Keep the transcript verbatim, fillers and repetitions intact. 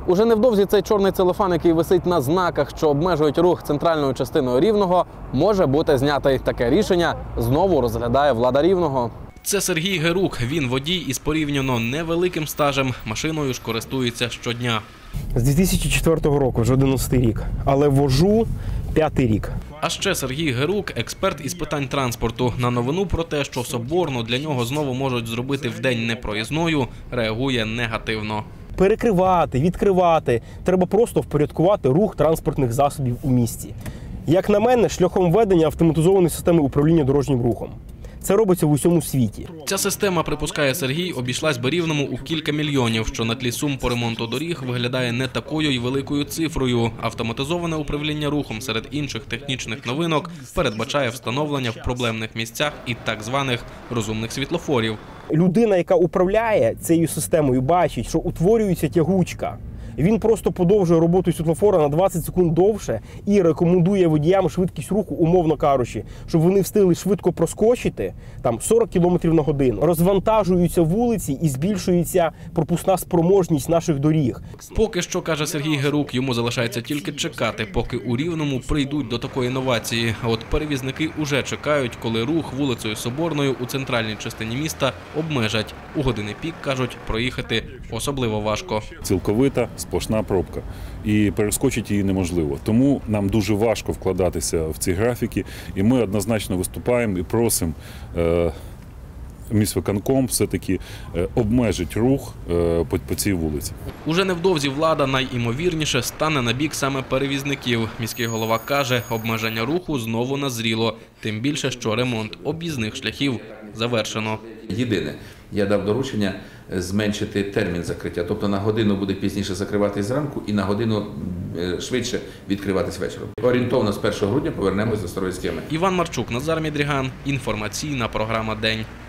Уже невдовзі цей чорний целофан, який висить на знаках, що обмежують рух центральною частиною Рівного, може бути знятий. Таке рішення знову розглядає влада Рівного. Це Сергій Герук. Він водій із порівняно невеликим стажем. Машиною ж користується щодня. З дві тисячі четвертого року, вже одинадцятий рік, але вожу п'ятий рік. А ще Сергій Герук – експерт із питань транспорту. На новину про те, що Соборну для нього знову можуть зробити вдень непроїзною, реагує негативно. Перекривати, відкривати. Треба просто впорядкувати рух транспортних засобів у місті. Як на мене, шляхом введення автоматизованої системи управління дорожнім рухом. Це робиться в усьому світі. Ця система, припускає Сергій, обійшлась би Рівному у кілька мільйонів, що на тлі сум по ремонту доріг виглядає не такою й великою цифрою. Автоматизоване управління рухом серед інших технічних новинок передбачає встановлення в проблемних місцях і так званих розумних світлофорів. Людина, яка управляє цією системою, бачить, що утворюється тягучка. Він просто подовжує роботу світлофора на двадцять секунд довше і рекомендує водіям швидкість руху, умовно кажучи, щоб вони встигли швидко проскочити там сорок кілометрів на годину. Розвантажуються вулиці і збільшується пропускна спроможність наших доріг. Поки що, каже Сергій Герук, йому залишається тільки чекати, поки у Рівному прийдуть до такої новації. А от перевізники уже чекають, коли рух вулицею Соборною у центральній частині міста обмежать. У години пік, кажуть, проїхати особливо важко. Цілковита сплошна пробка. І перескочити її неможливо. Тому нам дуже важко вкладатися в ці графіки. І ми однозначно виступаємо і просимо е, міськвиконком все-таки е, обмежити рух е, по, по цій вулиці. Уже невдовзі влада найімовірніше стане на бік саме перевізників. Міський голова каже, обмеження руху знову назріло. Тим більше, що ремонт об'їзних шляхів завершено. Єдине, я дав доручення зменшити термін закриття. Тобто на годину буде пізніше закриватись зранку і на годину швидше відкриватись вечором. Орієнтовно з першого грудня повернемось до старої схеми. Іван Марчук, Назар Мідріган. Інформаційна програма «День».